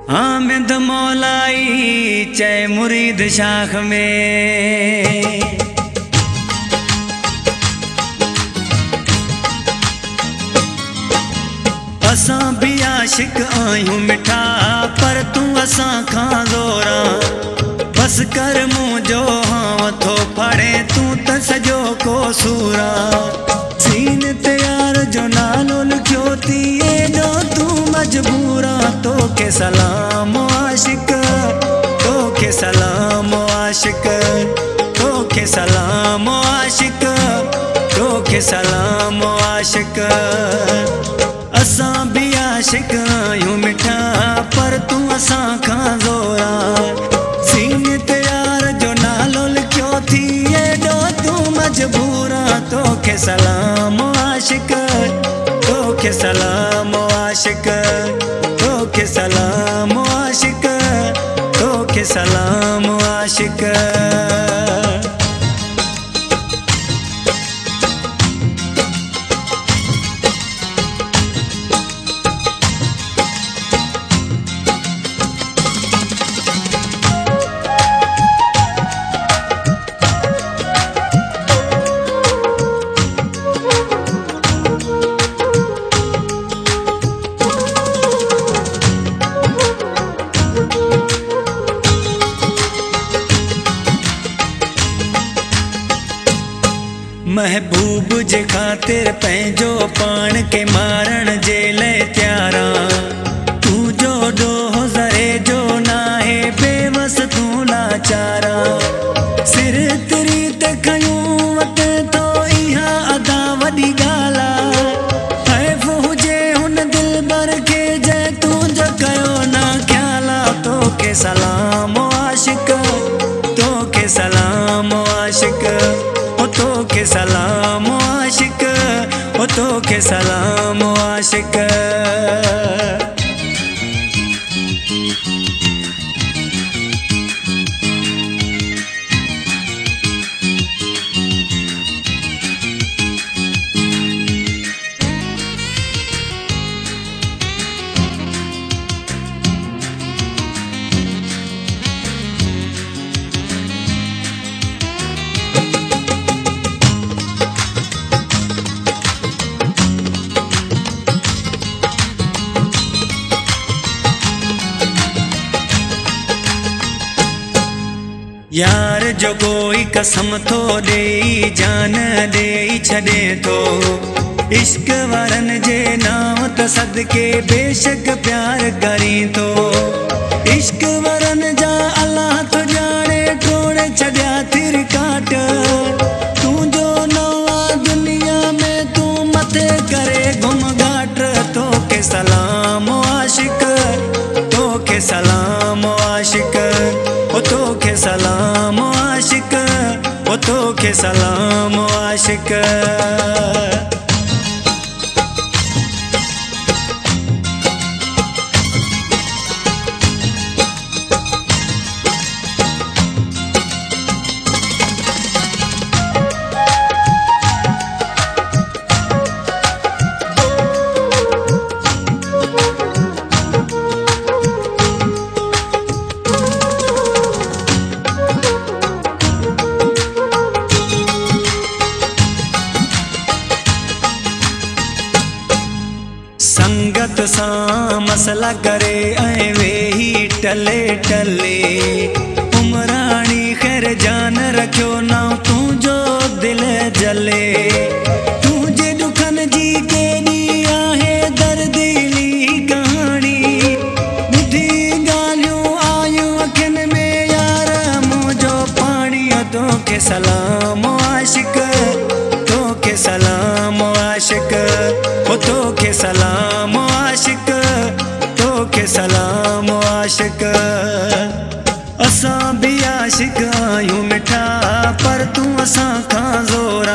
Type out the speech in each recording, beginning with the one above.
आमिद मौलाई चए मुरीद शाख में। असां भी आशिक आयूं मिठा पर तू असां खां ज़ोरा। बस कर मुंहिंजो हां थो फड़े तू त सॼो को सूरा। सीन ते यार जो नालो लिखियो थी एॾो तू मजबूरा। तोखे सलाम आशिक, तोखे सलाम आशिक, तोखे सलाम आशिक, तोखे सलाम आशिक। असां भी आशिक आयूं मिठा पर तू असां खां ज़ोरा। सीन ते यार जो नालो लिखियो थी एॾो तू मजबूरा। तोखे सलाम आशिक, तोखे सलाम आशिक, तोखे सलाम आशिक, तोखे सलाम आशिक। महबूब जे खातिर पंहिंजो पाण के मारण जे लाइ त्यारा। तू जो ॾोहो ज़रे जो नाहे बेवस तू लाचारा। सिर तिरी ते खयूं वटे थो इहा अदा वॾी ॻाल्हि आहे। ख़ैफ़ हुजे हुन दिलबर खे जंहिं तुंहिंजो कयो न ख़्याल आहे। तोखे सलाम आशिक, तोखे सलाम आशिक, तोखे सलाम आशिक, तोखे सलाम आशिक। यार जो कोई कसम थो ॾेई जान ॾेई छॾे थो। इश्क वारनि जे नाम त सदके बेशक प्यार करी थो। इश्क वारनि जा अलाह तो ॼाणे टोड़े छॾिया थिर काट। तुंहिंजो नवा दुनिया में तू मथे करे घुम घाट। तोखे सलाम आशिक, तोखे सलाम आशिक, तोखे सलाम आशिक, तोखे सलाम आशिक। संगत सां मसला करे ऐं वेही टले टले। उमराणी ख़ैर जान रखियो ना तुंहिंजो दिलि जले। तुंहिंजे ॾुखनि जी केॾी आहे दर्दीली कहाणी। ॿुधी ॻाल्हियूं आयूं अखियुनि में यार मुंहिंजो पाणी। तोखे सलाम आशिक, तोखे सलाम आशिक, तोखे सलाम आशिक, तोखे सलाम आशिक। असां भी आशिक आयूं मिठा पर तू असां खां ज़ोरा।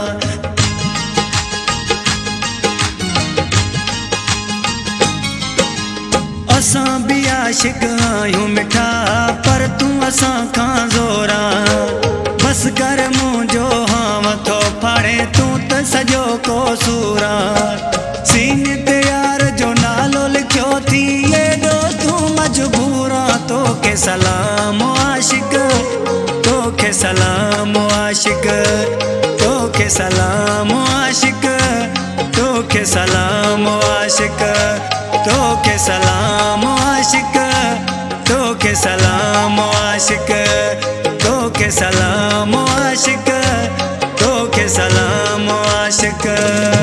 असां भी आशिक आयूं मिठा पर तू असां खां ज़ोरा। बस कर मुंहिंजो हां थो फड़े तू त सॼो को सूरा। सीन ते यार जो नालो लिखियो थी एॾो तू मजबूर। तोखे सलाम आशिक, तोखे सलाम आशिक, तोखे सलाम आशिक, तोखे सलाम आशिक, तोखे सलाम आशिक, तोखे सलाम आशिक, तोखे सलाम आशिक, तोखे सलाम आशिक।